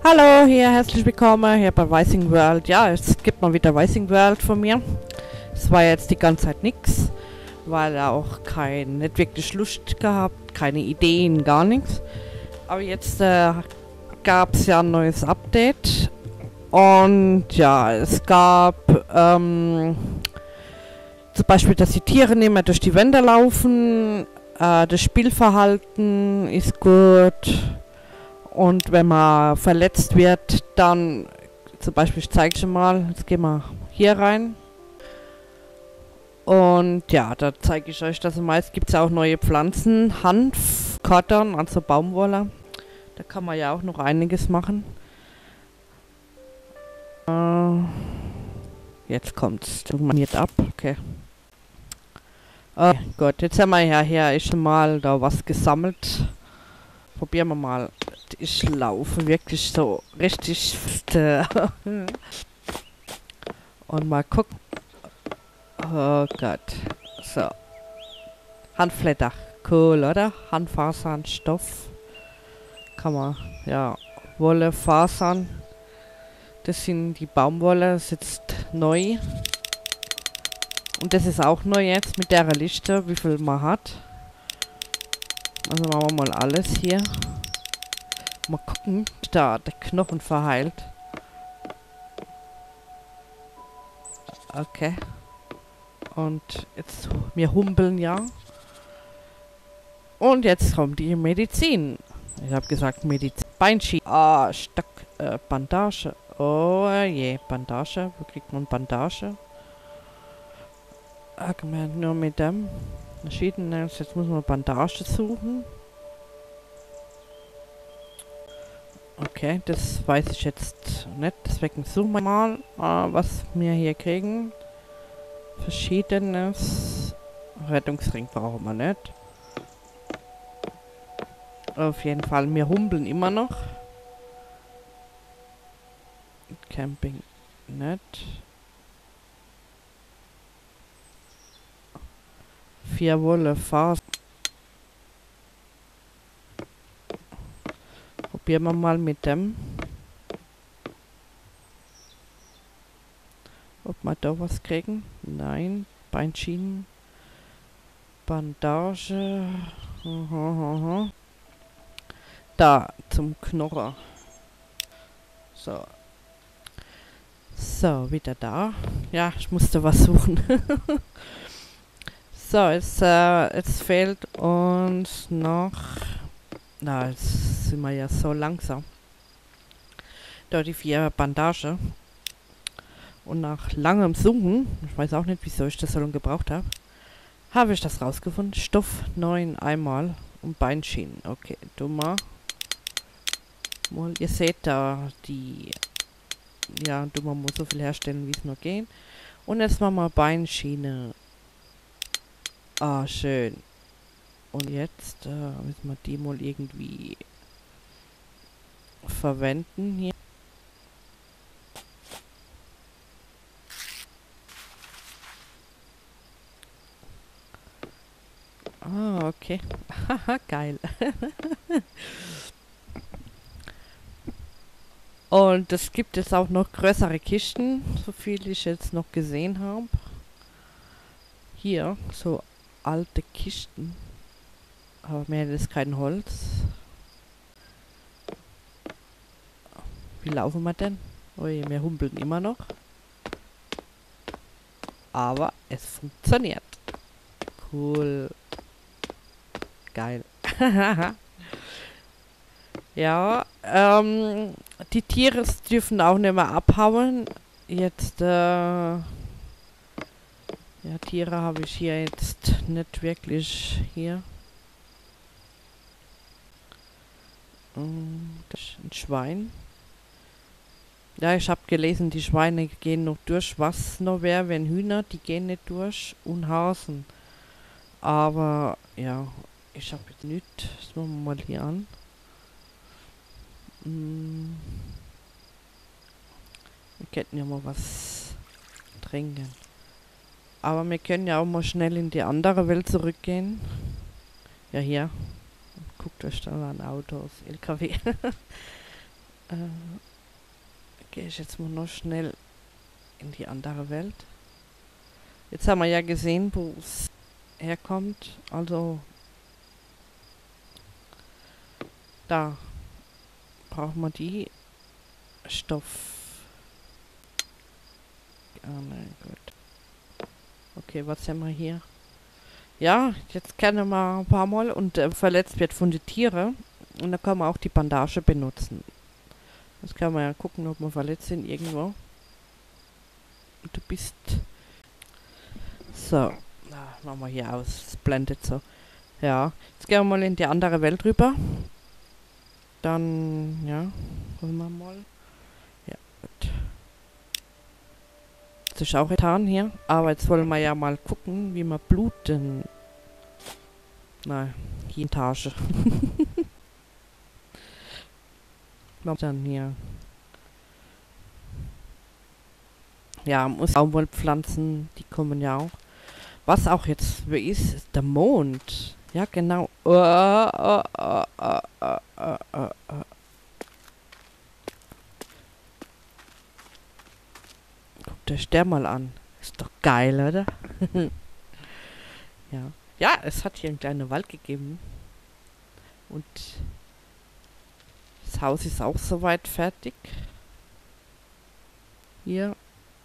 Hallo, hier herzlich willkommen hier bei Rising World. Ja, es gibt mal wieder Rising World von mir. Es war jetzt die ganze Zeit nix, weil auch nicht wirklich Lust gehabt, keine Ideen, gar nichts. Aber jetzt gab es ja ein neues Update und ja, es gab zum Beispiel, dass die Tiere nicht mehr durch die Wände laufen, das Spielverhalten ist gut. Und wenn man verletzt wird, dann, zum Beispiel, ich zeige schon mal, jetzt gehen wir hier rein. Und ja, da zeige ich euch, dass meist gibt es auch neue Pflanzen, Hanf, Cotton, also Baumwolle. Da kann man ja auch noch einiges machen. Jetzt kommt's, das maniert ab, okay. Gut, jetzt haben wir ja hier schon mal da was gesammelt. Probieren wir mal. Ich laufe wirklich so richtig und mal gucken. Oh Gott. So. Hanfblätter. Cool, oder? Hanffasern, Stoff. Kann man, ja. Wolle, Fasern. Das sind die Baumwolle. Das ist jetzt neu. Und das ist auch neu jetzt mit der Liste, wie viel man hat. Also machen wir mal alles hier. Mal gucken, da der Knochen verheilt. Okay. Und jetzt, wir humpeln ja. Und jetzt kommt die Medizin. Ich habe gesagt Medizin. Beinschienen. Ah, Stock. Bandage. Oh je, Bandage. Wo kriegt man Bandage? Nur mit dem. Jetzt muss man Bandage suchen. Okay, das weiß ich jetzt nicht. Deswegen suchen wir mal, was wir hier kriegen. Verschiedenes. Rettungsring brauchen wir nicht. Auf jeden Fall, wir humpeln immer noch. Camping nicht. 4 Wolle, Faser. Probieren wir mal mit dem. Ob wir da was kriegen? Nein. Beinschienen. Bandage. Da, zum Knorrer. So. So, wieder da. Ja, ich musste was suchen. So, jetzt fehlt uns noch... Na, jetzt sind wir ja so langsam. Da die 4 Bandage. Und nach langem Suchen, ich weiß auch nicht, wieso ich das so lange gebraucht habe, habe ich das rausgefunden. Stoff 9 einmal und Beinschienen. Okay, dummer. Ihr seht da die... Ja, dummer muss so viel herstellen, wie es nur geht. Und jetzt machen wir Beinschiene. Ah, schön. Und jetzt müssen wir die mal irgendwie verwenden hier. Ah, okay. Haha, geil. Und es gibt jetzt auch noch größere Kisten, so viel ich jetzt noch gesehen habe. Hier, so alte Kisten. Aber mehr ist kein Holz. Wie laufen wir denn? Ui, wir humpeln immer noch. Aber es funktioniert. Cool. Geil. Ja, die Tiere dürfen auch nicht mehr abhauen. Jetzt, ja, Tiere habe ich hier jetzt nicht wirklich hier. Das ist ein Schwein. Ja, ich habe gelesen, die Schweine gehen noch durch. Was noch wäre, wenn Hühner, die gehen nicht durch. Und Hasen. Aber, ja, ich habe jetzt nichts. Das machen wir mal hier an. Wir könnten ja mal was trinken. Aber wir können ja auch mal schnell in die andere Welt zurückgehen. Ja, hier. Guckt euch da an Autos, LKW. Gehe ich jetzt mal noch schnell in die andere Welt. Jetzt haben wir ja gesehen, wo es herkommt. Also da brauchen wir die Stoff. Ah, nein, gut. Okay, was haben wir hier? Ja, jetzt kennen wir ein paar Mal und verletzt wird von den Tieren. Und da kann man auch die Bandage benutzen. Das kann man ja gucken, ob wir verletzt sind irgendwo. Du bist... So, machen wir hier aus. Es blendet so. Ja, jetzt gehen wir mal in die andere Welt rüber. Dann, ja, holen wir mal. Ja, gut. Das ist auch getan hier. Aber jetzt wollen wir ja mal gucken, wie man bluten. Nein, die Etage. Dann hier. Ja, muss Baumwollpflanzen, die kommen ja auch. Was auch jetzt ist der Mond. Ja, genau. Guck dir der mal an. Ist doch geil, oder? Ja. Ja, es hat hier einen kleinen Wald gegeben. Und das Haus ist auch soweit fertig. Hier.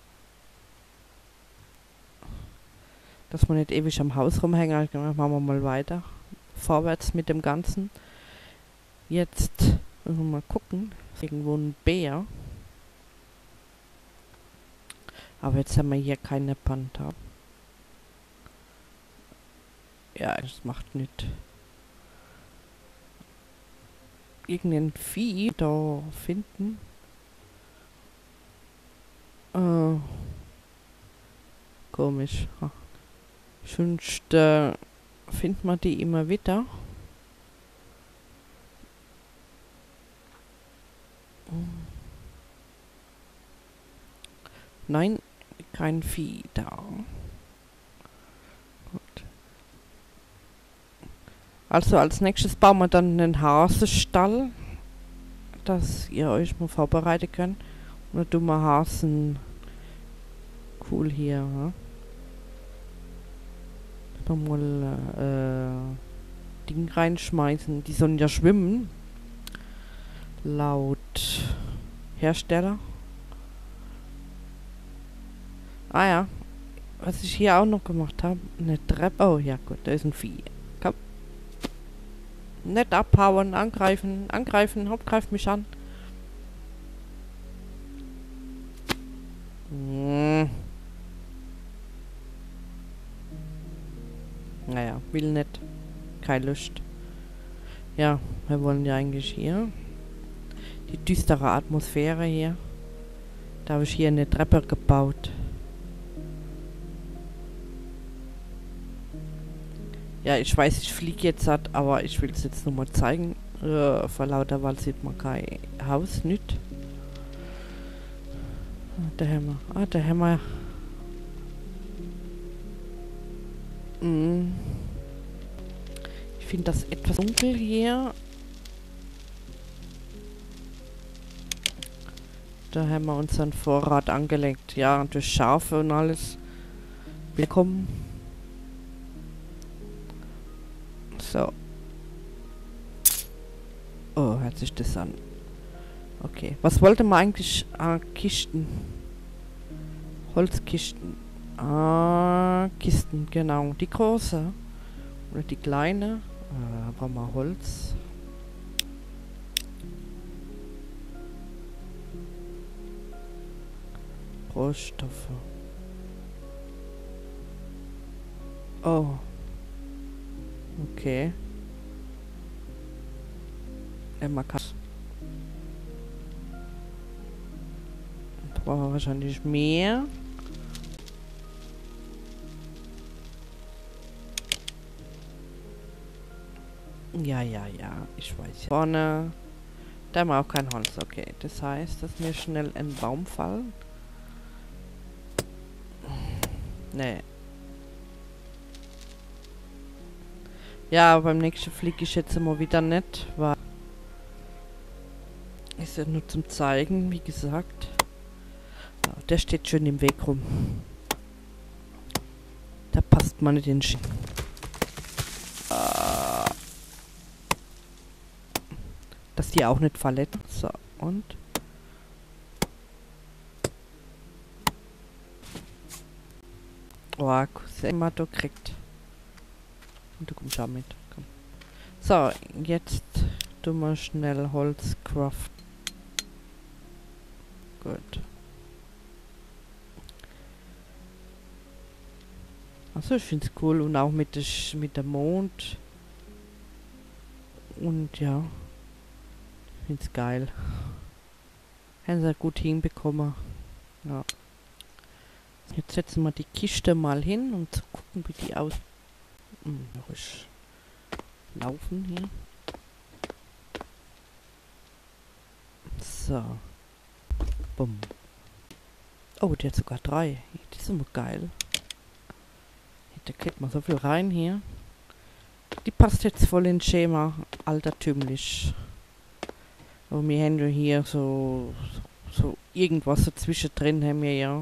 Dass wir nicht ewig am Haus rumhängen, machen wir mal weiter. Vorwärts mit dem Ganzen. Jetzt müssen wir mal gucken. Ist irgendwo ein Bär. Aber jetzt haben wir hier keine Panther. Ja, das macht nicht. Irgendein Vieh da finden. Komisch. Ha. Sonst findet man die immer wieder. Nein, kein Vieh da. Gut. Also als nächstes bauen wir dann einen Hasenstall, dass ihr euch mal vorbereiten könnt. Und dann tun wir Hasen cool hier. Ja? Mal Ding reinschmeißen. Die sollen ja schwimmen. Laut Hersteller. Ah ja. Was ich hier auch noch gemacht habe. Eine Treppe. Oh ja gut, da ist ein Vieh. Komm. Nicht abhauen, angreifen, angreifen, hopp, greift mich an. Naja, will nicht. Keine Lust. Ja, wir wollen ja eigentlich hier. Die düstere Atmosphäre hier. Da habe ich hier eine Treppe gebaut. Ja, ich weiß, ich fliege jetzt, aber ich will es jetzt nur mal zeigen. Vor lauter Wald sieht man kein Haus, nicht. Der Hammer. Ah, der Hammer. Ich finde das etwas dunkel hier. Da haben wir unseren Vorrat angelegt. Ja, durch Schafe und alles. Willkommen. So. Oh, hört sich das an. Okay. Was wollte man eigentlich? Ah, Kisten. Holzkisten. Ah, Kisten, genau. Die große. Oder die kleine. Brauchen wir Holz. Rohstoffe. Oh. Okay. Man kann. Brauchen wir wahrscheinlich mehr. Ja, ich weiß. Vorne. Da haben wir auch kein Holz. Okay, das heißt, dass mir schnell ein Baum fallen. Nee. Ja, beim nächsten fliege ich jetzt immer wieder nicht, weil ist ja nur zum Zeigen, wie gesagt. Ja, der steht schön im Weg rum. Da passt man nicht in den Schien. Dass die auch nicht verletzen. So, und? Oh, immer du kriegt. Und du kommst auch mit. Komm. So, jetzt tun wir schnell Holz craften. Gut. Also ich finde es cool und auch mit dem Mond. Und ja, ich finde es geil. Haben sie gut hinbekommen. Ja. Jetzt setzen wir die Kiste mal hin, um zu gucken, wie die aus... noch ist laufen hier. So. Bumm. Oh, die hat sogar 3. Die ist immer geil. Da kriegt man so viel rein hier. Die passt jetzt voll ins Schema. Altertümlich. Aber wir haben ja hier so irgendwas dazwischen drin haben wir ja.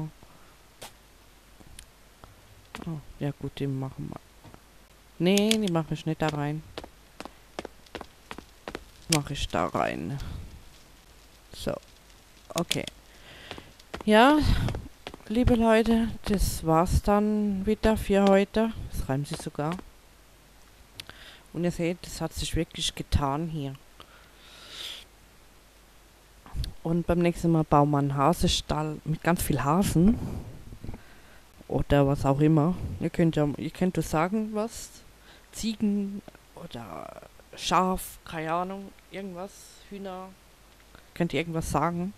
Oh, ja gut, die machen wir. Nee, die mache ich nicht da rein. Mache ich da rein. So. Okay. Ja, liebe Leute, das war's dann wieder für heute. Das reimt sich sogar. Und ihr seht, das hat sich wirklich getan hier. Und beim nächsten Mal bauen wir einen Hasestall mit ganz viel Hasen. Oder was auch immer. Ihr könnt ja sagen, was. Ziegen oder Schaf, keine Ahnung, irgendwas. Hühner. Könnt ihr irgendwas sagen.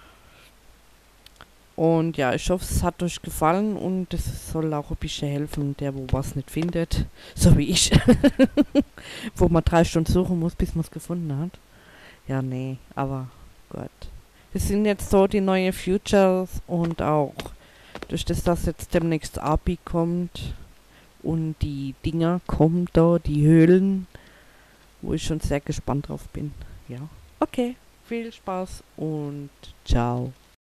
Und ja, ich hoffe, es hat euch gefallen und es soll auch ein bisschen helfen, der wo was nicht findet. So wie ich. Wo man 3 Stunden suchen muss, bis man es gefunden hat. Ja, nee, aber Gott. Das sind jetzt so die neuen Futures und auch durch das, dass jetzt demnächst API kommt und die Dinger kommen da, die Höhlen, wo ich schon sehr gespannt drauf bin. Ja, okay, viel Spaß und ciao.